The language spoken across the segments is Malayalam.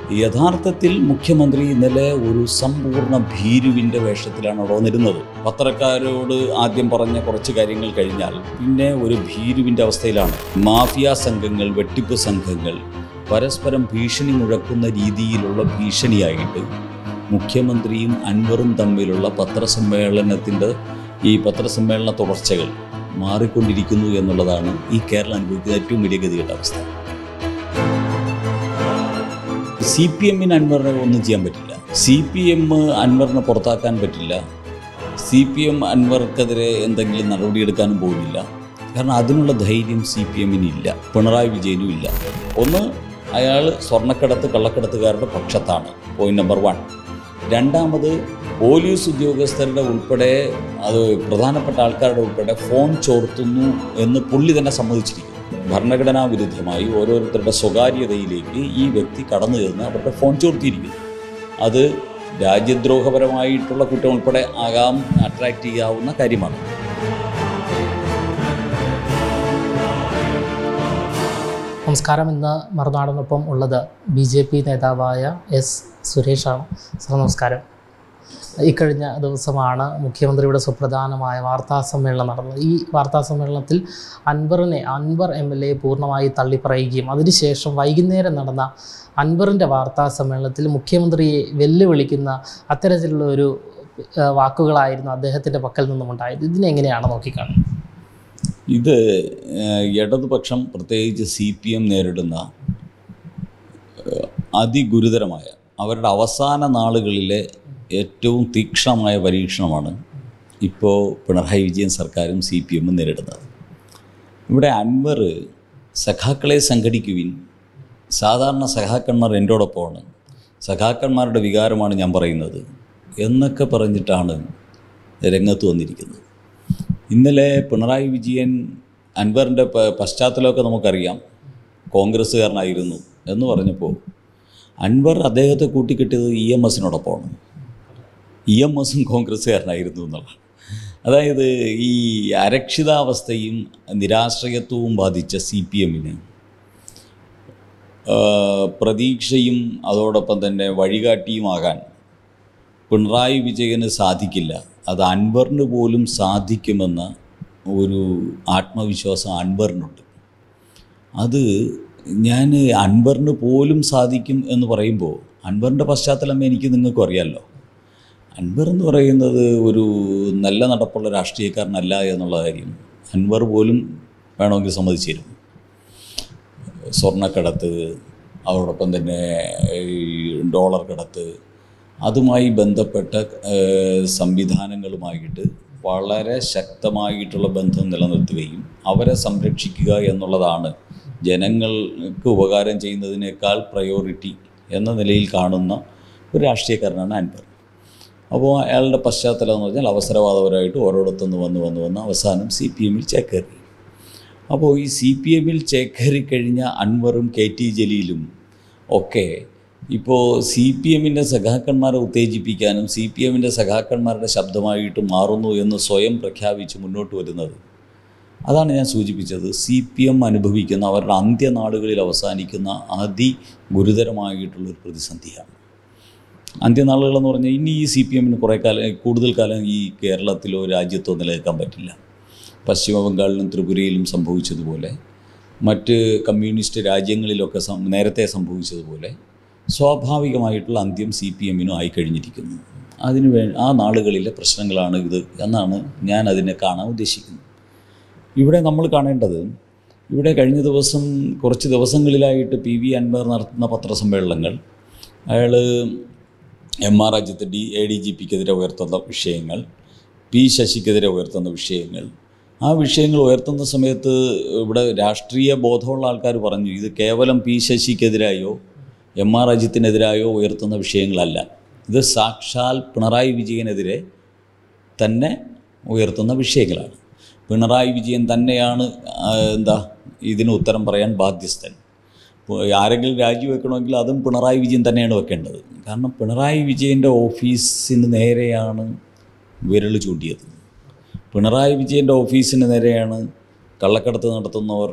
യഥാർത്ഥത്തിൽ മുഖ്യമന്ത്രി ഇന്നലെ ഒരു സമ്പൂർണ്ണ ഭീരുവിൻ്റെ വേഷത്തിലാണ് അവിടെ വന്നിരുന്നത്. പത്രക്കാരോട് ആദ്യം പറഞ്ഞ കുറച്ച് കാര്യങ്ങൾ കഴിഞ്ഞാൽ പിന്നെ ഒരു ഭീരുവിൻ്റെ അവസ്ഥയിലാണ്. മാഫിയ സംഘങ്ങൾ, വെട്ടിപ്പ് സംഘങ്ങൾ പരസ്പരം ഭീഷണി മുഴക്കുന്ന രീതിയിലുള്ള ഭീഷണിയായിട്ട് മുഖ്യമന്ത്രിയും അൻവറും തമ്മിലുള്ള പത്രസമ്മേളന തുടർച്ചകൾ മാറിക്കൊണ്ടിരിക്കുന്നു എന്നുള്ളതാണ് ഈ കേരളം അനുഭവിക്കുന്ന ഏറ്റവും വലിയ ഗതികെട്ട അവസ്ഥ. CPM-ന് അൻവറിനെ ഒന്നും ചെയ്യാൻ പറ്റില്ല. CPM അൻവറിനെ പുറത്താക്കാൻ പറ്റില്ല. CPM അൻവർക്കെതിരെ എന്തെങ്കിലും നടപടിയെടുക്കാനും പോകുന്നില്ല. കാരണം അതിനുള്ള ധൈര്യം CPM-ന് ഇല്ല, പിണറായി വിജയനും ഇല്ല. ഒന്ന്, അയാൾ സ്വർണ്ണക്കടത്ത് കള്ളക്കടത്തുകാരുടെ പക്ഷത്താണ്, പോയിന്റ് നമ്പർ 1. രണ്ടാമത്, പോലീസ് ഉദ്യോഗസ്ഥരുടെ ഉൾപ്പെടെ, അത് പ്രധാനപ്പെട്ട ആൾക്കാരുടെ ഉൾപ്പെടെ ഫോൺ ചോർത്തുന്നു എന്ന് പുള്ളി തന്നെ സമ്മതിച്ചിരിക്കുന്നു. ഭരണഘടനാ വിരുദ്ധമായി ഓരോരുത്തരുടെ സ്വകാര്യതയിലേക്ക് ഈ വ്യക്തി കടന്നു ചെന്ന് അവരുടെ ഫോൺ ചോർത്തിയിരിക്കുന്നു. അത് രാജ്യദ്രോഹപരമായിട്ടുള്ള കുറ്റം ഉൾപ്പെടെ അട്രാക്റ്റ് ചെയ്യാവുന്ന കാര്യമാണ്. നമസ്കാരം. ഇന്ന് മറുനാടനൊപ്പം ഉള്ളത് BJP നേതാവായ S. സുരേഷാണ്. സാർ നമസ്കാരം. ഇക്കഴിഞ്ഞ ദിവസമാണ് മുഖ്യമന്ത്രിയുടെ സുപ്രധാനമായ വാർത്താസമ്മേളനം നടന്നത്. ഈ വാർത്താസമ്മേളനത്തിൽ അൻവർ MLA പൂർണ്ണമായി തള്ളിപ്പറയുകയും അതിനുശേഷം വൈകുന്നേരം നടന്ന അൻവറിൻ്റെ വാർത്താസമ്മേളനത്തിൽ മുഖ്യമന്ത്രിയെ വെല്ലുവിളിക്കുന്ന അത്തരത്തിലുള്ള ഒരു വാക്കുകളായിരുന്നു അദ്ദേഹത്തിൻ്റെ പക്കൽ നിന്നും ഉണ്ടായത്. ഇതിനെങ്ങനെയാണ് നോക്കിക്കാണുന്നത്? ഇത് ഇടതുപക്ഷം, പ്രത്യേകിച്ച് CPM നേരിടുന്ന അതിഗുരുതരമായ, അവരുടെ അവസാന നാളുകളിലെ ഏറ്റവും തീക്ഷ്ണമായ പരീക്ഷണമാണ് ഇപ്പോൾ പിണറായി വിജയൻ സർക്കാരും CPM നേരിടുന്നത്. ഇവിടെ അൻവർ സഖാക്കളെ സംഘടിക്കുവിൻ, സാധാരണ സഖാക്കന്മാർ എൻ്റോടൊപ്പമാണ്, സഖാക്കന്മാരുടെ വികാരമാണ് ഞാൻ പറയുന്നത് എന്നൊക്കെ പറഞ്ഞിട്ടാണ് രംഗത്ത് വന്നിരിക്കുന്നത്. ഇന്നലെ പിണറായി വിജയൻ അൻവറിൻ്റെ പശ്ചാത്തലമൊക്കെ നമുക്കറിയാം, കോൺഗ്രസ്സുകാരനായിരുന്നു എന്ന് പറഞ്ഞപ്പോൾ അൻവർ അദ്ദേഹത്തെ കൂട്ടിക്കെട്ടിയത് EMS-നോടൊപ്പമാണ്. EMS-ഉം കോൺഗ്രസ്സുകാരനായിരുന്നു എന്നുള്ളതാണ്. അതായത് ഈ അരക്ഷിതാവസ്ഥയും നിരാശ്രയത്വവും ബാധിച്ച CPM-ന് പ്രതീക്ഷയും അതോടൊപ്പം തന്നെ വഴികാട്ടിയുമാകാൻ പിണറായി വിജയന് സാധിക്കില്ല. അത് അൻവറിന് പോലും സാധിക്കുമെന്ന ഒരു ആത്മവിശ്വാസം അൻവറിനുണ്ട്. അത് ഞാൻ അൻവറിന് പോലും സാധിക്കും എന്ന് പറയുമ്പോൾ അൻവറിൻ്റെ പശ്ചാത്തലം നിങ്ങൾക്കും അറിയാമല്ലോ. അൻവർ എന്ന് പറയുന്നത് ഒരു നല്ല നടപ്പുള്ള രാഷ്ട്രീയക്കാരനല്ല എന്നുള്ള കാര്യം അൻവർ പോലും വേണമെങ്കിൽ സമ്മതിച്ചു തരും. സ്വർണ്ണക്കടത്ത്, അതോടൊപ്പം തന്നെ ഡോളർ കടത്ത്, അതുമായി ബന്ധപ്പെട്ട സംവിധാനങ്ങളുമായിട്ട് വളരെ ശക്തമായിട്ടുള്ള ബന്ധം നിലനിർത്തുകയും അവരെ സംരക്ഷിക്കുക എന്നുള്ളതാണ് ജനങ്ങൾക്ക് ഉപകാരം ചെയ്യുന്നതിനേക്കാൾ പ്രയോറിറ്റി എന്ന നിലയിൽ കാണുന്ന ഒരു രാഷ്ട്രീയക്കാരനാണ് അൻവർ. അപ്പോൾ അയാളുടെ പശ്ചാത്തലം എന്ന് പറഞ്ഞാൽ അവസരവാദപരമായിട്ട് ഓരോടത്തുനിന്ന് വന്ന് അവസാനം CPM-ൽ ചേക്കേറി. അപ്പോൾ ഈ CPM-ൽ ചേക്കേറിക്കഴിഞ്ഞ അൻവറും KT ജലീലും ഒക്കെ ഇപ്പോൾ CPM-ൻ്റെ സഖാക്കന്മാരെ ഉത്തേജിപ്പിക്കാനും CPM-ൻ്റെ സഖാക്കന്മാരുടെ ശബ്ദമായിട്ട് മാറുന്നു എന്ന് സ്വയം പ്രഖ്യാപിച്ച് മുന്നോട്ട് വരുന്നത്, അതാണ് ഞാൻ സൂചിപ്പിച്ചത്. CPM അനുഭവിക്കുന്ന അവരുടെ അന്ത്യനാളുകളിൽ അവസാനിക്കുന്ന അതിഗുരുതരമായിട്ടുള്ളൊരു പ്രതിസന്ധിയാണ്. അന്ത്യനാളുകളെന്ന് പറഞ്ഞാൽ ഇനി ഈ CPM-ന് കൂടുതൽ കാലം ഈ കേരളത്തിലോ രാജ്യത്തോ നിലനിൽക്കാൻ പറ്റില്ല. പശ്ചിമ ബംഗാളിലും ത്രിപുരയിലും സംഭവിച്ചതുപോലെ, മറ്റ് കമ്മ്യൂണിസ്റ്റ് രാജ്യങ്ങളിലൊക്കെ നേരത്തെ സംഭവിച്ചതുപോലെ സ്വാഭാവികമായിട്ടുള്ള അന്ത്യം CPM-നും ആയിക്കഴിഞ്ഞിരിക്കുന്നു. ആ നാളുകളിലെ പ്രശ്നങ്ങളാണ് ഇത് എന്നാണ് ഞാൻ അതിനെ കാണാൻ ഉദ്ദേശിക്കുന്നത്. ഇവിടെ നമ്മൾ കാണേണ്ടത്, ഇവിടെ കഴിഞ്ഞ കുറച്ച് ദിവസങ്ങളിലായിട്ട് PV അൻവർ നടത്തുന്ന പത്രസമ്മേളനങ്ങൾ, അയാൾ MR രാജ്യത്ത് ADGP-ക്കെതിരെ ഉയർത്തുന്ന വിഷയങ്ങൾ, P ശശിക്കെതിരെ ഉയർത്തുന്ന വിഷയങ്ങൾ, ആ വിഷയങ്ങൾ ഉയർത്തുന്ന സമയത്ത് ഇവിടെ രാഷ്ട്രീയ ബോധമുള്ള ആൾക്കാർ പറഞ്ഞു, ഇത് കേവലം P ശശിക്കെതിരായോ MR രാജ്യത്തിനെതിരായോ ഉയർത്തുന്ന വിഷയങ്ങളല്ല, ഇത് സാക്ഷാൽ പിണറായി വിജയനെതിരെ തന്നെ ഉയർത്തുന്ന വിഷയങ്ങളാണ്. പിണറായി വിജയൻ തന്നെയാണ് ഇതിന് ഉത്തരം പറയാൻ ബാധ്യസ്ഥൻ. ആരെങ്കിലും രാജിവെക്കണമെങ്കിൽ അതും പിണറായി വിജയൻ തന്നെയാണ് വെക്കേണ്ടത്. കാരണം പിണറായി വിജയൻ്റെ ഓഫീസിന് നേരെയാണ് വിരൽ ചൂണ്ടിയത്. പിണറായി വിജയൻ്റെ ഓഫീസിന് നേരെയാണ് കള്ളക്കടത്ത് നടത്തുന്നവർ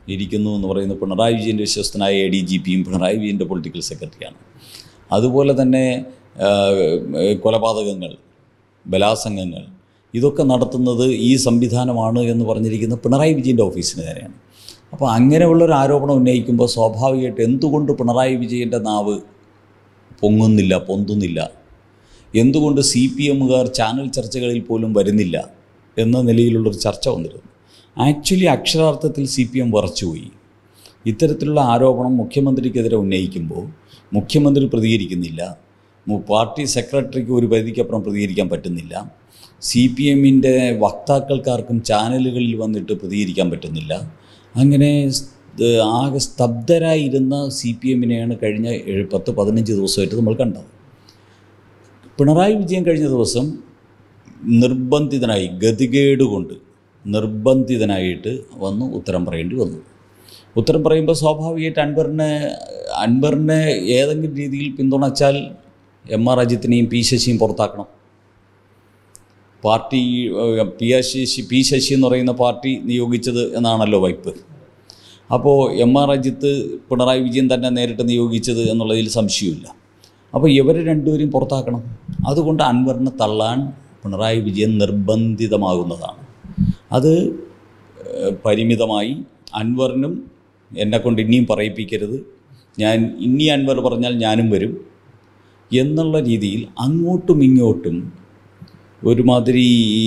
ഇരിക്കുന്നു എന്ന് പറയുന്നത് പിണറായി വിജയൻ്റെ വിശ്വസ്തനായ ADGPയും പിണറായി വിജയൻ്റെ പൊളിറ്റിക്കൽ സെക്രട്ടറിയാണ്. അതുപോലെ തന്നെ കൊലപാതകങ്ങൾ, ബലാത്സംഗങ്ങൾ ഇതൊക്കെ നടത്തുന്നത് ഈ സംവിധാനമാണ് എന്ന് പറഞ്ഞിരിക്കുന്ന പിണറായി വിജയൻ്റെ ഓഫീസിന് നേരെയാണ്. അപ്പോൾ അങ്ങനെയുള്ളൊരു ആരോപണം ഉന്നയിക്കുമ്പോൾ സ്വാഭാവികമായിട്ട് എന്തുകൊണ്ട് പിണറായി വിജയൻ്റെ നാവ് പൊന്തുന്നില്ല, എന്തുകൊണ്ട് CPMകാർ ചാനൽ ചർച്ചകളിൽ പോലും വരുന്നില്ല എന്ന നിലയിലുള്ളൊരു ചർച്ച വന്നിരുന്നു. ആക്ച്വലി അക്ഷരാർത്ഥത്തിൽ CPM വിറച്ചുപോയി. ഇത്തരത്തിലുള്ള ആരോപണം മുഖ്യമന്ത്രിക്കെതിരെ ഉന്നയിക്കുമ്പോൾ മുഖ്യമന്ത്രി പ്രതികരിക്കുന്നില്ല, പാർട്ടി സെക്രട്ടറിക്ക് ഒരു പരിധിക്കപ്പുറം പ്രതികരിക്കാൻ പറ്റുന്നില്ല, CPMൻ്റെ വക്താക്കൾക്കാർക്കും ചാനലുകളിൽ വന്നിട്ട് പ്രതികരിക്കാൻ പറ്റുന്നില്ല. അങ്ങനെ ആകെ സ്തബ്ധരായിരുന്ന CPMനെയാണ് കഴിഞ്ഞ 10-15 ദിവസമായിട്ട് നമ്മൾ കണ്ടത്. പിണറായി വിജയൻ കഴിഞ്ഞ ദിവസം നിർബന്ധിതനായി, ഗതികേട് കൊണ്ട് നിർബന്ധിതനായിട്ട് വന്നു ഉത്തരം പറയേണ്ടി വന്നു. ഉത്തരം പറയുമ്പോൾ സ്വാഭാവികമായിട്ട് അൻവറിനെ ഏതെങ്കിലും രീതിയിൽ പിന്തുണച്ചാൽ MR അജിത്തിനെയും P ശശിയും പുറത്താക്കണം. പാർട്ടി P ശശി എന്ന് പറയുന്ന പാർട്ടി നിയോഗിച്ചത് എന്നാണല്ലോ വൈപ്പ്. അപ്പോൾ MR അജിത്ത് പിണറായി വിജയൻ തന്നെ നേരിട്ട് നിയോഗിച്ചത് എന്നുള്ളതിൽ സംശയമില്ല. അപ്പോൾ ഇവരെ രണ്ടുപേരും പുറത്താക്കണം. അതുകൊണ്ട് അൻവറിനെ തള്ളാൻ പിണറായി വിജയൻ നിർബന്ധിതമാകുന്നതാണ്. അത് പരിമിതമായി അൻവറിനും എന്നെക്കൊണ്ട് ഇനിയും പറയിപ്പിക്കരുത്, ഞാൻ ഇനി അൻവർ പറഞ്ഞാൽ ഞാനും വരും എന്നുള്ള രീതിയിൽ അങ്ങോട്ടും ഇങ്ങോട്ടും ഒരുമാതിരി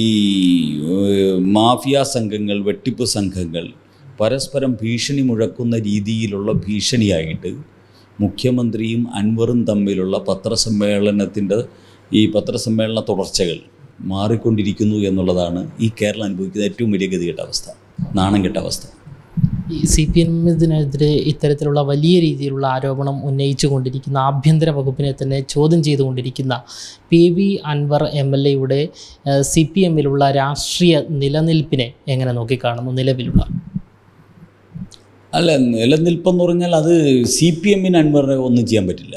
മാഫിയ സംഘങ്ങൾ, വെട്ടിപ്പ് സംഘങ്ങൾ പരസ്പരം ഭീഷണി മുഴക്കുന്ന രീതിയിലുള്ള ഭീഷണിയായിട്ട് മുഖ്യമന്ത്രിയും അൻവറും തമ്മിലുള്ള പത്രസമ്മേളന തുടർച്ചകൾ മാറിക്കൊണ്ടിരിക്കുന്നു എന്നുള്ളതാണ് ഈ കേരളം അനുഭവിക്കുന്ന ഏറ്റവും വലിയ ഗതികെട്ട അവസ്ഥ, നാണം കെട്ട അവസ്ഥ. ഈ CPMതിനെതിരെ ഇത്തരത്തിലുള്ള വലിയ രീതിയിലുള്ള ആരോപണം ഉന്നയിച്ചു കൊണ്ടിരിക്കുന്ന ആഭ്യന്തര വകുപ്പിനെ തന്നെ ചോദ്യം ചെയ്തുകൊണ്ടിരിക്കുന്ന PV അൻവർ MLAയുടെ CPMലുള്ള രാഷ്ട്രീയ നിലനിൽപ്പിനെ എങ്ങനെ നോക്കിക്കാണുന്നു? നിലവിലുള്ള നിലനിൽപ്പെന്ന് പറഞ്ഞാൽ അത് CPMന് അൻവറിനെ ഒന്നും ചെയ്യാൻ പറ്റില്ല.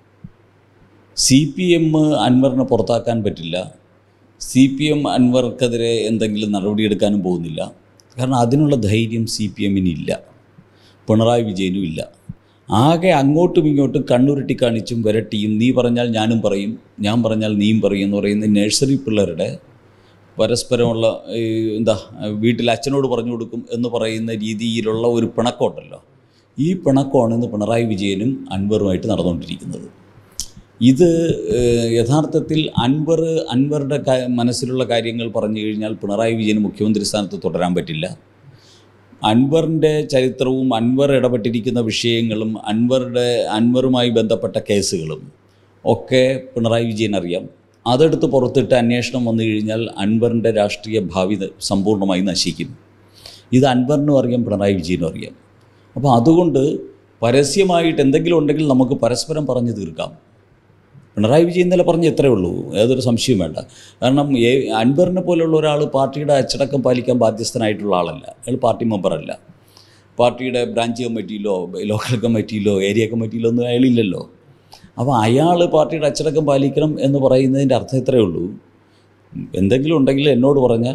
CPM അൻവറിനെ പുറത്താക്കാൻ പറ്റില്ല. CPM അൻവർക്കെതിരെ എന്തെങ്കിലും നടപടിയെടുക്കാനും പോകുന്നില്ല. കാരണം അതിനുള്ള ധൈര്യം CPMനില്ല, പിണറായി വിജയനും ഇല്ല. ആകെ അങ്ങോട്ടും ഇങ്ങോട്ടും കണ്ണുരുട്ടി കാണിച്ചും വരട്ടിയും നീ പറഞ്ഞാൽ ഞാനും പറയും, ഞാൻ പറഞ്ഞാൽ നീയും പറയും എന്ന് പറയുന്ന നഴ്സറി പിള്ളേരുടെ പരസ്പരമുള്ള വീട്ടിൽ അച്ഛനോട് പറഞ്ഞു കൊടുക്കും എന്ന് പറയുന്ന രീതിയിലുള്ള ഒരു പിണക്കമുണ്ടല്ലോ. ഈ പിണക്കമാണ് ഇന്ന് പിണറായി വിജയനും അൻവറുമായിട്ട് നടന്നുകൊണ്ടിരിക്കുന്നത്. ഇത് യഥാർത്ഥത്തിൽ അൻവറുടെ മനസ്സിലുള്ള കാര്യങ്ങൾ പറഞ്ഞു കഴിഞ്ഞാൽ പിണറായി വിജയന് മുഖ്യമന്ത്രി സ്ഥാനത്ത് തുടരാൻ പറ്റില്ല. അൻവറിൻ്റെ ചരിത്രവും അൻവർ ഇടപെട്ടിരിക്കുന്ന വിഷയങ്ങളും അൻവറുമായി ബന്ധപ്പെട്ട കേസുകളും ഒക്കെ പിണറായി വിജയൻ അറിയാം. അതെടുത്ത് പുറത്തിട്ട് അന്വേഷണം വന്നു കഴിഞ്ഞാൽ അൻവറിൻ്റെ രാഷ്ട്രീയ ഭാവി സമ്പൂർണ്ണമായി നശിക്കും. ഇത് അൻവറിനും അറിയാം, പിണറായി വിജയനും അറിയാം. അപ്പോൾ അതുകൊണ്ട് പരസ്യമായിട്ട് എന്തെങ്കിലും ഉണ്ടെങ്കിൽ നമുക്ക് പരസ്പരം പറഞ്ഞു തീർക്കാം. പിണറായി വിജയൻ ഇന്നലെ പറഞ്ഞ് എത്രയേ ഉള്ളൂ, ഏതൊരു സംശയവും വേണ്ട. കാരണം അൻവറിനെ പോലെയുള്ള ഒരാൾ പാർട്ടിയുടെ അച്ചടക്കം പാലിക്കാൻ ബാധ്യസ്ഥനായിട്ടുള്ള ആളല്ല. അയാൾ പാർട്ടി മെമ്പറല്ല. പാർട്ടിയുടെ ബ്രാഞ്ച് കമ്മിറ്റിയിലോ ലോക്കൽ കമ്മിറ്റിയിലോ ഏരിയ കമ്മിറ്റിയിലോ ഒന്നും അയാളില്ലല്ലോ. അപ്പോൾ അയാൾ പാർട്ടിയുടെ അച്ചടക്കം പാലിക്കണം എന്ന് പറയുന്നതിൻ്റെ അർത്ഥം ഇത്രയേ ഉള്ളൂ, എന്തെങ്കിലും ഉണ്ടെങ്കിൽ എന്നോട് പറഞ്ഞാൽ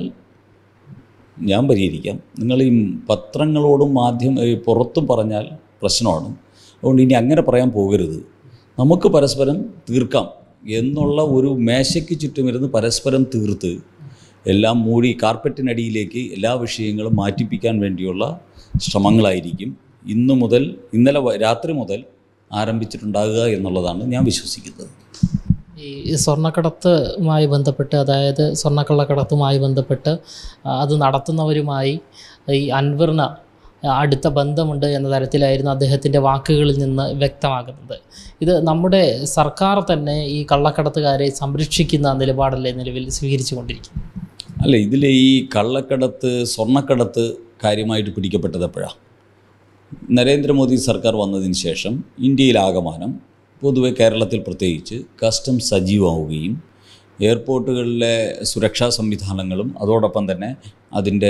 ഞാൻ പരിഹരിക്കാം. നിങ്ങൾ ഈ പത്രങ്ങളോടും പുറത്തും പറഞ്ഞാൽ പ്രശ്നമാണ്. അതുകൊണ്ട് ഇനി അങ്ങനെ പറയാൻ പോകരുത്, നമുക്ക് പരസ്പരം തീർക്കാം എന്നുള്ള ഒരു മേശയ്ക്ക് ചുറ്റുമിരുന്ന് പരസ്പരം തീർത്ത് എല്ലാം മൂടി കാർപ്പറ്റിനടിയിലേക്ക് എല്ലാ വിഷയങ്ങളും മാറ്റിപ്പിക്കാൻ വേണ്ടിയുള്ള ശ്രമങ്ങളായിരിക്കും ഇന്നലെ രാത്രി മുതൽ ആരംഭിച്ചിട്ടുണ്ടാകുക എന്നുള്ളതാണ് ഞാൻ വിശ്വസിക്കുന്നത്. ഈ സ്വർണ്ണക്കടത്തുമായി ബന്ധപ്പെട്ട്, അതായത് സ്വർണ്ണക്കള്ളക്കടത്തുമായി ബന്ധപ്പെട്ട് അത് നടത്തുന്നവരുമായി ഈ അൻവറിന് അടുത്ത ബന്ധമുണ്ട് എന്ന തരത്തിലായിരുന്നു അദ്ദേഹത്തിൻ്റെ വാക്കുകളിൽ നിന്ന് വ്യക്തമാകുന്നത്. ഇത് നമ്മുടെ സർക്കാർ തന്നെ ഈ കള്ളക്കടത്തുകാരെ സംരക്ഷിക്കുന്ന നിലപാടല്ലേ നിലവിൽ സ്വീകരിച്ചു കൊണ്ടിരിക്കുന്നത്? അല്ല, ഇതിൽ ഈ സ്വർണ്ണക്കടത്ത് കാര്യമായിട്ട് പിടിക്കപ്പെട്ടത് എപ്പോഴാണ്? നരേന്ദ്രമോദി സർക്കാർ വന്നതിന് ശേഷം ഇന്ത്യയിലാകമാനം, പൊതുവെ കേരളത്തിൽ പ്രത്യേകിച്ച്, കസ്റ്റംസ് സജീവമാവുകയും എയർപോർട്ടുകളിലെ സുരക്ഷാ സംവിധാനങ്ങളും അതോടൊപ്പം തന്നെ അതിൻ്റെ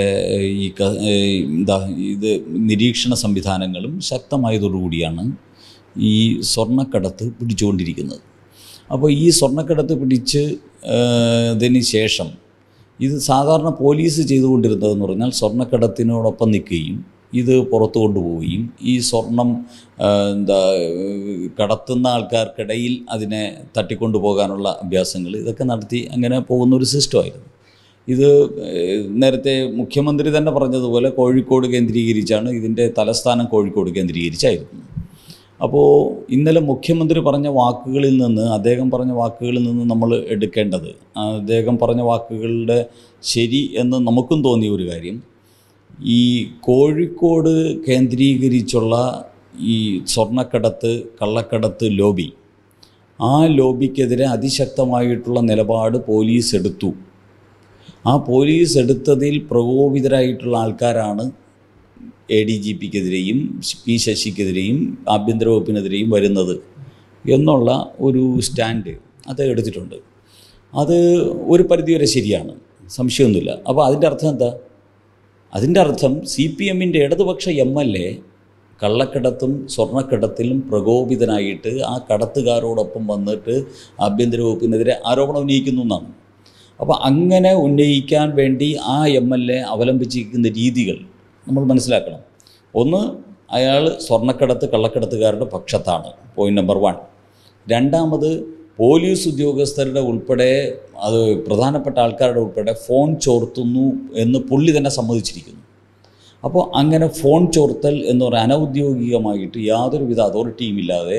നിരീക്ഷണ സംവിധാനങ്ങളും ശക്തമായതോടുകൂടിയാണ് ഈ സ്വർണ്ണക്കടത്ത് പിടിച്ചുകൊണ്ടിരിക്കുന്നത്. അപ്പോൾ ഈ സ്വർണ്ണക്കടത്ത് പിടിച്ചതിന് ശേഷം ഇത് സാധാരണ പോലീസ് ചെയ്തുകൊണ്ടിരുന്നതെന്ന് പറഞ്ഞാൽ സ്വർണ്ണക്കടത്തിനോടൊപ്പം നിൽക്കുകയും ഇത് പുറത്തു കൊണ്ടുപോവുകയും ഈ സ്വർണം കടത്തുന്ന ആൾക്കാർക്കിടയിൽ അതിനെ തട്ടിക്കൊണ്ടുപോകാനുള്ള അഭ്യാസങ്ങൾ ഇതൊക്കെ നടത്തി അങ്ങനെ പോകുന്നൊരു സിസ്റ്റമായിരുന്നു. ഇത് നേരത്തെ മുഖ്യമന്ത്രി തന്നെ പറഞ്ഞതുപോലെ കോഴിക്കോട് കേന്ദ്രീകരിച്ചാണ്, ഇതിൻ്റെ തലസ്ഥാനം കോഴിക്കോട് കേന്ദ്രീകരിച്ചായിരുന്നു. അപ്പോൾ ഇന്നലെ മുഖ്യമന്ത്രി പറഞ്ഞ വാക്കുകളിൽ നിന്ന്, അദ്ദേഹം പറഞ്ഞ വാക്കുകളിൽ നിന്ന് നമ്മൾ എടുക്കേണ്ടത്, അദ്ദേഹം പറഞ്ഞ വാക്കുകളുടെ ശരി എന്ന് നമുക്കും തോന്നിയ ഒരു കാര്യം, ഈ കോഴിക്കോട് കേന്ദ്രീകരിച്ചുള്ള ഈ സ്വർണ്ണക്കടത്ത് കള്ളക്കടത്ത് ലോബി, ആ ലോബിക്കെതിരെ അതിശക്തമായിട്ടുള്ള നിലപാട് പോലീസ് എടുത്തു. ആ പോലീസ് എടുത്തതിൽ പ്രകോപിതരായിട്ടുള്ള ആൾക്കാരാണ് ADGPക്കെതിരെയും P ശശിക്കെതിരെയും ആഭ്യന്തര വകുപ്പിനെതിരെയും വരുന്നത് എന്നുള്ള ഒരു സ്റ്റാൻഡ് അത് എടുത്തിട്ടുണ്ട്. അത് ഒരു പരിധിവരെ ശരിയാണ്, സംശയമൊന്നുമില്ല. അപ്പോൾ അതിൻ്റെ അർത്ഥം എന്താ? അതിൻ്റെ അർത്ഥം CPMൻ്റെ ഇടതുപക്ഷ MLA കള്ളക്കടത്തും സ്വർണ്ണക്കടത്തിലും പ്രകോപിതനായിട്ട് ആ കടത്തുകാരോടൊപ്പം വന്നിട്ട് ആഭ്യന്തര വകുപ്പിനെതിരെ ആരോപണം ഉന്നയിക്കുന്നു എന്നാണ്. അപ്പോൾ അങ്ങനെ ഉന്നയിക്കാൻ വേണ്ടി ആ MLA അവലംബിച്ചിരിക്കുന്ന രീതികൾ നമ്മൾ മനസ്സിലാക്കണം. ഒന്ന്, അയാൾ സ്വർണ്ണക്കടത്ത് കള്ളക്കടത്തുകാരുടെ പക്ഷത്താണ്, പോയിൻ്റ് നമ്പർ 1. രണ്ടാമത്, പോലീസ് ഉദ്യോഗസ്ഥരുടെ ഉൾപ്പെടെ, അത് പ്രധാനപ്പെട്ട ആൾക്കാരുടെ ഉൾപ്പെടെ ഫോൺ ചോർത്തുന്നു എന്ന് പുള്ളി തന്നെ സമ്മതിച്ചിരിക്കുന്നു. അപ്പോൾ അങ്ങനെ ഫോൺ ചോർത്തൽ എന്ന് പറയുന്ന അനൗദ്യോഗികമായിട്ട് യാതൊരുവിധ അതോറിറ്റിയും ഇല്ലാതെ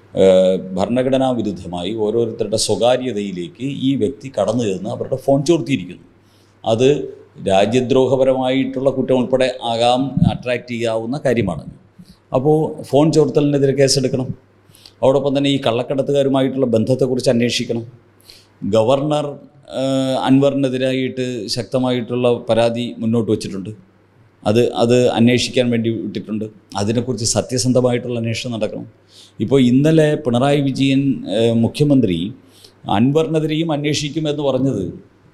ഭരണഘടനാ വിരുദ്ധമായി ഓരോരുത്തരുടെ സ്വകാര്യതയിലേക്ക് ഈ വ്യക്തി കടന്നു ചെന്ന് അവരുടെ ഫോൺ ചോർത്തിയിരിക്കുന്നു. അത് രാജ്യദ്രോഹപരമായിട്ടുള്ള കുറ്റം ഉൾപ്പെടെ അട്രാക്റ്റ് ചെയ്യാവുന്ന കാര്യമാണ്. അപ്പോൾ ഫോൺ ചോർത്തലിനെതിരെ കേസെടുക്കണം. അതോടൊപ്പം തന്നെ ഈ കള്ളക്കടത്തുകാരുമായിട്ടുള്ള ബന്ധത്തെക്കുറിച്ച് അന്വേഷിക്കണം. ഗവർണർ അൻവറിനെതിരായിട്ട് ശക്തമായിട്ടുള്ള പരാതി മുന്നോട്ട് വച്ചിട്ടുണ്ട്. അത് അന്വേഷിക്കാൻ വേണ്ടി വിട്ടിട്ടുണ്ട്. അതിനെക്കുറിച്ച് സത്യസന്ധമായിട്ടുള്ള അന്വേഷണം നടക്കണം. ഇപ്പോൾ ഇന്നലെ പിണറായി വിജയൻ മുഖ്യമന്ത്രി അൻവറിനെതിരെയും അന്വേഷിക്കുമെന്ന് പറഞ്ഞത്,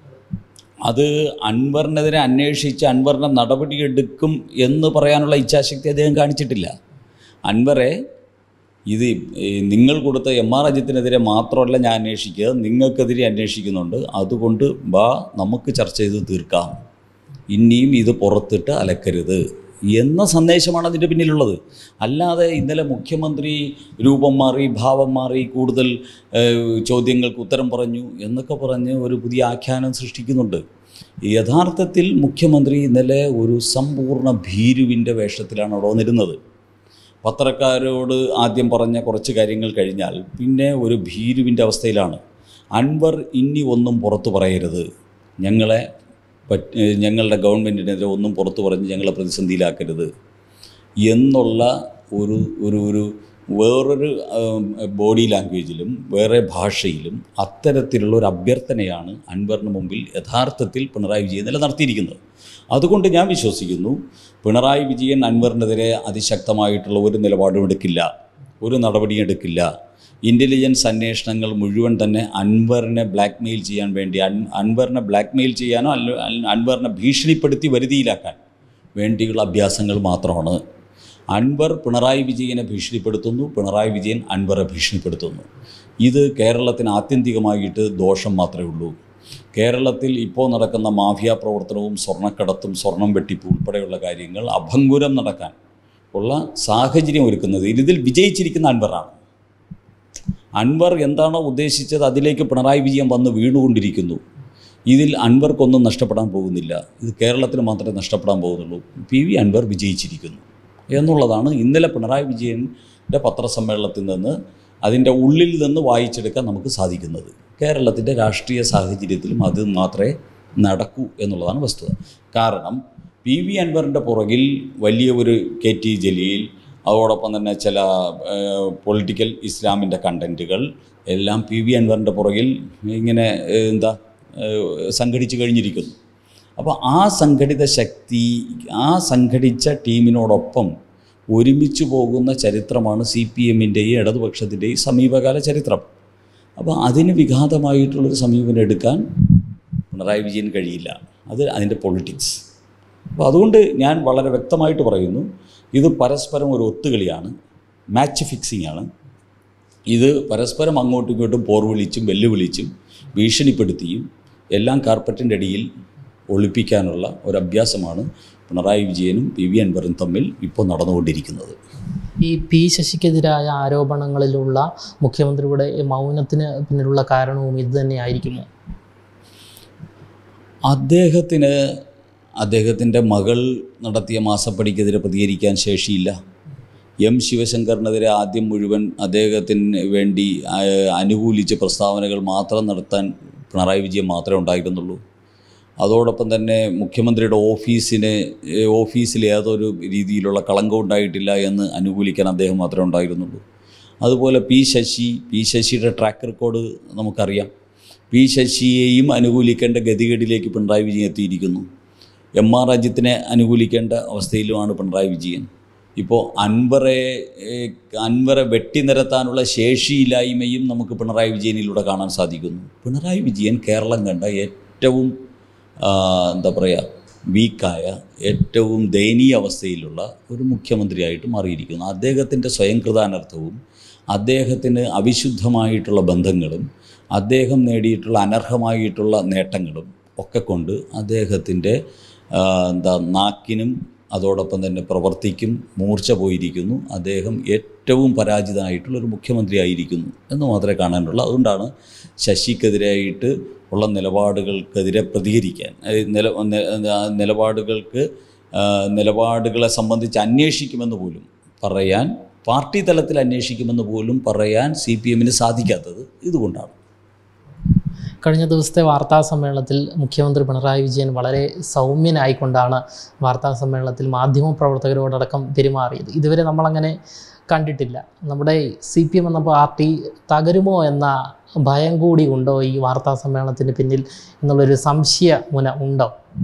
അത് അൻവറിനെതിരെ അന്വേഷിച്ച് അൻവറിനെ നടപടിയെടുക്കും എന്ന് പറയാനുള്ള ഇച്ഛാശക്തി അദ്ദേഹം കാണിച്ചിട്ടില്ല. അൻവറെ, ഇത് നിങ്ങൾ കൊടുത്ത MR അജിത്തിനെതിരെ മാത്രമല്ല ഞാൻ അന്വേഷിക്കുക, നിങ്ങൾക്കെതിരെ അന്വേഷിക്കുന്നുണ്ട്, അതുകൊണ്ട് നമുക്ക് ചർച്ച ചെയ്ത് തീർക്കാം, ഇനിയും ഇത് പുറത്തിട്ട് അലക്കരുത് എന്ന സന്ദേശമാണ് അതിൻ്റെ പിന്നിലുള്ളത്. അല്ലാതെ ഇന്നലെ മുഖ്യമന്ത്രി രൂപം മാറി, ഭാവം മാറി, കൂടുതൽ ചോദ്യങ്ങൾക്ക് ഉത്തരം പറഞ്ഞു എന്നൊക്കെ പറഞ്ഞ് ഒരു പുതിയ ആഖ്യാനം സൃഷ്ടിക്കുന്നുണ്ട്. യഥാർത്ഥത്തിൽ മുഖ്യമന്ത്രി ഇന്നലെ ഒരു സമ്പൂർണ്ണ ഭീരുവിൻ്റെ വേഷത്തിലാണ് അവിടെ വന്നിരുന്നത്. പത്രക്കാരോട് ആദ്യം പറഞ്ഞ കുറച്ച് കാര്യങ്ങൾ കഴിഞ്ഞാൽ പിന്നെ ഒരു ഭീരുവിൻ്റെ അവസ്ഥയിലാണ്. അൻവർ ഇനി ഒന്നും പുറത്തു പറയരുത്, ഞങ്ങളുടെ ഗവൺമെൻറ്റിനെതിരെ ഒന്നും പുറത്തു പറഞ്ഞ് ഞങ്ങളെ പ്രതിസന്ധിയിലാക്കരുത് എന്നുള്ള ഒരു വേറൊരു ബോഡി ലാംഗ്വേജിലും വേറെ ഭാഷയിലും അത്തരത്തിലുള്ള ഒരു അഭ്യർത്ഥനയാണ് അൻവറിന് മുമ്പിൽ യഥാർത്ഥത്തിൽ പിണറായി വിജയൻ നിലനിർത്തിയിരിക്കുന്നത്. അതുകൊണ്ട് ഞാൻ വിശ്വസിക്കുന്നു പിണറായി വിജയൻ അൻവറിനെതിരെ അതിശക്തമായിട്ടുള്ള ഒരു നിലപാടും എടുക്കില്ല, ഒരു നടപടിയും എടുക്കില്ല. ഇൻ്റലിജൻസ് അന്വേഷണങ്ങൾ മുഴുവൻ തന്നെ അൻവറിനെ ബ്ലാക്ക്മെയിൽ ചെയ്യാൻ വേണ്ടി, അൻവറിനെ ബ്ലാക്ക്മെയിൽ ചെയ്യാനോ അൻവറിനെ ഭീഷണിപ്പെടുത്തി വരുതിയിലാക്കാൻ വേണ്ടിയുള്ള അഭ്യാസങ്ങൾ മാത്രമാണ്. അൻവർ പിണറായി വിജയനെ ഭീഷണിപ്പെടുത്തുന്നു, പിണറായി വിജയൻ അൻവറെ ഭീഷണിപ്പെടുത്തുന്നു. ഇത് കേരളത്തിന് ആത്യന്തികമായിട്ട് ദോഷം മാത്രമേ ഉള്ളൂ. കേരളത്തിൽ ഇപ്പോൾ നടക്കുന്ന മാഫിയ പ്രവർത്തനവും സ്വർണ്ണക്കടത്തും സ്വർണം വെട്ടിപ്പ് ഉൾപ്പെടെയുള്ള കാര്യങ്ങൾ അഭംഗുരം നടക്കാൻ ഉള്ള സാഹചര്യം ഒരുക്കുന്നത് ഇതിൽ വിജയിച്ചിരിക്കുന്ന അൻവറാണ്. അൻവർ എന്താണോ ഉദ്ദേശിച്ചത് അതിലേക്ക് പിണറായി വിജയൻ വന്ന് വീണുകൊണ്ടിരിക്കുന്നു. ഇതിൽ അൻവർക്കൊന്നും നഷ്ടപ്പെടാൻ പോകുന്നില്ല, ഇത് കേരളത്തിന് മാത്രമേ നഷ്ടപ്പെടാൻ പോകുന്നുള്ളൂ. PV അൻവർ വിജയിച്ചിരിക്കുന്നു എന്നുള്ളതാണ് ഇന്നലെ പിണറായി വിജയൻ്റെ പത്രസമ്മേളനത്തിൽ നിന്ന്, അതിൻ്റെ ഉള്ളിൽ നിന്ന് വായിച്ചെടുക്കാൻ നമുക്ക് സാധിക്കുന്നത്. കേരളത്തിൻ്റെ രാഷ്ട്രീയ സാഹചര്യത്തിലും അത് മാത്രമേ നടക്കൂ എന്നുള്ളതാണ് വസ്തുത. കാരണം PV അൻവറിൻ്റെ പുറകിൽ വലിയ ഒരു KT ജലീൽ, അതോടൊപ്പം തന്നെ ചില പൊളിറ്റിക്കൽ ഇസ്ലാമിൻ്റെ കണ്ടൻറ്റുകൾ എല്ലാം PV അൻവറിൻ്റെ പുറകിൽ ഇങ്ങനെ സംഘടിച്ച് കഴിഞ്ഞിരിക്കുന്നു. അപ്പോൾ ആ സംഘടിത ശക്തി, ആ സംഘടിച്ച ടീമിനോടൊപ്പം ഒരുമിച്ച് പോകുന്ന ചരിത്രമാണ് CPMൻ്റെയും ഇടതുപക്ഷത്തിൻ്റെയും സമീപകാല ചരിത്രം. അപ്പോൾ അതിന് വിഘാതമായിട്ടുള്ളൊരു സമീപനം എടുക്കാൻ പിണറായി വിജയൻ കഴിയില്ല. അതിൻ്റെ പൊളിറ്റിക്സ്. അപ്പോൾ അതുകൊണ്ട് ഞാൻ വളരെ വ്യക്തമായിട്ട് പറയുന്നു, ഇത് പരസ്പരം ഒരു ഒത്തുകളിയാണ്, മാച്ച് ഫിക്സിംഗ് ആണ്. ഇത് പരസ്പരം അങ്ങോട്ടും ഇങ്ങോട്ടും പോർവിളിച്ചും വെല്ലുവിളിച്ചും ഭീഷണിപ്പെടുത്തിയും എല്ലാം കാർപ്പറ്റിൻ്റെ അടിയിൽ ഒളിപ്പിക്കാനുള്ള ഒരു അഭ്യാസമാണ് പിണറായി വിജയനും പി വി അൻവറും തമ്മിൽ ഇപ്പോൾ നടന്നുകൊണ്ടിരിക്കുന്നത്. ഈ പി ശശിക്കെതിരായ ആരോപണങ്ങളിലുള്ള മുഖ്യമന്ത്രിയുടെ മൗനത്തിന് പിന്നിലുള്ള കാരണവും ഇത് തന്നെയായിരിക്കുമോ? അദ്ദേഹത്തിൻ്റെ മകൾ നടത്തിയ മാസപ്പടിക്കെതിരെ പ്രതികരിക്കാൻ ശേഷിയില്ല. എം ശിവശങ്കറിനെതിരെ ആദ്യം മുഴുവൻ അദ്ദേഹത്തിന് വേണ്ടി അനുകൂലിച്ച് പ്രസ്താവനകൾ മാത്രം നടത്താൻ പിണറായി വിജയൻ മാത്രമേ ഉണ്ടായിരുന്നുള്ളൂ. അതോടൊപ്പം തന്നെ മുഖ്യമന്ത്രിയുടെ ഓഫീസിൽ യാതൊരു രീതിയിലുള്ള കളങ്കം ഉണ്ടായിട്ടില്ല എന്ന് അനുകൂലിക്കാൻ അദ്ദേഹം മാത്രമേ ഉണ്ടായിരുന്നുള്ളൂ. അതുപോലെ പി ശശിയുടെ ട്രാക്ക് റെക്കോർഡ് നമുക്കറിയാം. പി ശശിയെയും അനുകൂലിക്കേണ്ട ഗതികേടിലേക്ക് പിണറായി വിജയൻ എത്തിയിരിക്കുന്നു. എം ആർ അജിത്തിനെ അനുകൂലിക്കേണ്ട അവസ്ഥയിലുമാണ് പിണറായി വിജയൻ. ഇപ്പോൾ അൻവറെ വെട്ടിനിരത്താനുള്ള ശേഷിയില്ലായ്മയും നമുക്ക് പിണറായി വിജയനിലൂടെ കാണാൻ സാധിക്കുന്നു. പിണറായി വിജയൻ കേരളം കണ്ട ഏറ്റവും വീക്കായ, ഏറ്റവും ദയനീയ അവസ്ഥയിലുള്ള ഒരു മുഖ്യമന്ത്രിയായിട്ട് മാറിയിരിക്കുന്നു. അദ്ദേഹത്തിൻ്റെ സ്വയം കൃതാനർത്ഥവും അദ്ദേഹത്തിന് അവിശുദ്ധമായിട്ടുള്ള ബന്ധങ്ങളും അദ്ദേഹം നേടിയിട്ടുള്ള അനർഹമായിട്ടുള്ള നേട്ടങ്ങളും ഒക്കെ കൊണ്ട് അദ്ദേഹത്തിൻ്റെ നാക്കിനും അതോടൊപ്പം തന്നെ പ്രവർത്തിക്കും മൂർച്ച പോയിരിക്കുന്നു. അദ്ദേഹം ഏറ്റവും പരാജിതനായിട്ടുള്ളൊരു മുഖ്യമന്ത്രി ആയിരിക്കുന്നു എന്ന് മാത്രമേ കാണാനുള്ളൂ. അതുകൊണ്ടാണ് ശശിക്കെതിരായിട്ട് ഉള്ള നിലപാടുകൾക്കെതിരെ പ്രതികരിക്കാൻ, നിലപാടുകളെ സംബന്ധിച്ച് അന്വേഷിക്കുമെന്ന് പോലും പറയാൻ, പാർട്ടി തലത്തിൽ അന്വേഷിക്കുമെന്ന് പോലും പറയാൻ CPM-ന് സാധിക്കാത്തത് ഇതുകൊണ്ടാണ്. കഴിഞ്ഞ ദിവസത്തെ വാർത്താ സമ്മേളനത്തിൽ മുഖ്യമന്ത്രി പിണറായി വിജയൻ വളരെ സൗമ്യനായിക്കൊണ്ടാണ് വാർത്താ സമ്മേളനത്തിൽ മാധ്യമപ്രവർത്തകരോടക്കം പെരുമാറിയത്. ഇതുവരെ നമ്മളങ്ങനെ കണ്ടിട്ടില്ല. നമ്മുടെ CPM എന്ന പാർട്ടി തകരുമോ എന്ന ഭയം കൂടി ഉണ്ടോ ഈ വാർത്താ സമ്മേളനത്തിന് പിന്നിൽ എന്നുള്ളൊരു സംശയമുന ഉണ്ടോ?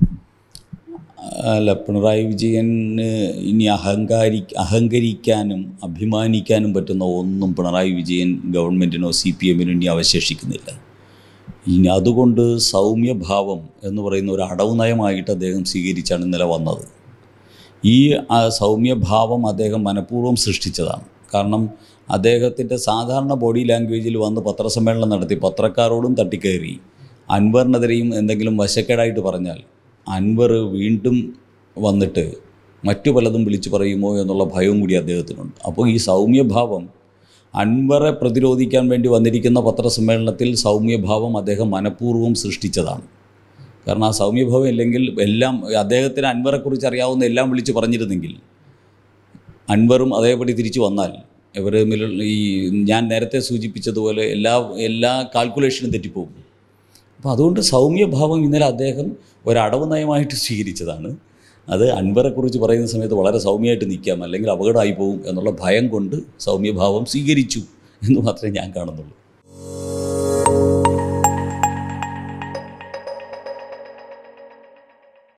അല്ല, പിണറായി വിജയന് ഇനി അഹങ്കരിക്കാനും അഭിമാനിക്കാനും പറ്റുന്ന ഒന്നും പിണറായി വിജയൻ ഗവൺമെൻറ്റിനോ CPM-നോ ഇനി അവശേഷിക്കുന്നില്ല. ഇനി അതുകൊണ്ട് സൗമ്യഭാവം എന്ന് പറയുന്ന ഒരു അടവ് നയമായിട്ട് അദ്ദേഹം സ്വീകരിച്ചാണ് ഇന്നലെ വന്നത്. ഈ സൗമ്യഭാവം അദ്ദേഹം മനഃപൂർവ്വം സൃഷ്ടിച്ചതാണ്. കാരണം അദ്ദേഹത്തിൻ്റെ സാധാരണ ബോഡി ലാംഗ്വേജിൽ വന്ന് പത്രസമ്മേളനം നടത്തി പത്രക്കാരോടും തട്ടിക്കയറി അൻവറിനെതിരെയും എന്തെങ്കിലും വശക്കേടായിട്ട് പറഞ്ഞാൽ അൻവർ വീണ്ടും വന്നിട്ട് മറ്റു പലതും വിളിച്ചു പറയുമോ എന്നുള്ള ഭയവും കൂടി അദ്ദേഹത്തിനുണ്ട്. അപ്പോൾ ഈ സൗമ്യഭാവം അൻവറെ പ്രതിരോധിക്കാൻ വേണ്ടി വന്നിരിക്കുന്ന പത്രസമ്മേളനത്തിൽ സൗമ്യഭാവം അദ്ദേഹം മനഃപൂർവ്വം സൃഷ്ടിച്ചതാണ്. കാരണം ആ സൗമ്യഭാവം ഇല്ലെങ്കിൽ എല്ലാം അദ്ദേഹത്തിന് അൻവറെക്കുറിച്ച് അറിയാവുന്ന എല്ലാം വിളിച്ച് പറഞ്ഞിരുന്നെങ്കിൽ അൻവറും അതേപടി തിരിച്ചു വന്നാൽ ഇവർ തമ്മിലുള്ള ഞാൻ നേരത്തെ സൂചിപ്പിച്ചതുപോലെ എല്ലാ കാൽക്കുലേഷനും തെറ്റിപ്പോകും. അപ്പോൾ അതുകൊണ്ട് സൗമ്യഭാവം ഇന്നലെ അദ്ദേഹം ഒരടവ് നയമായിട്ട് സ്വീകരിച്ചതാണ്. അത് അൻവറെക്കുറിച്ച് പറയുന്ന സമയത്ത് വളരെ സൗമ്യമായിട്ട് നിൽക്കാം, അല്ലെങ്കിൽ അപകടമായി പോകും എന്നുള്ള ഭയം കൊണ്ട് സൗമ്യഭാവം സ്വീകരിച്ചു എന്ന് മാത്രമേ ഞാൻ കാണുന്നുള്ളൂ.